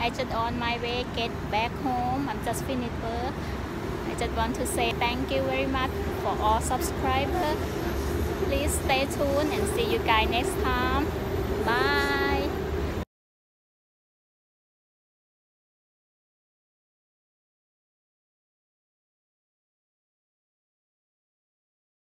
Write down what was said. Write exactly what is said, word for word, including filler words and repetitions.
I just on my way get back home. I'm just finished work. I just want to say thank you very much for all subscribers. Please stay tuned and see you guys next time. Bye.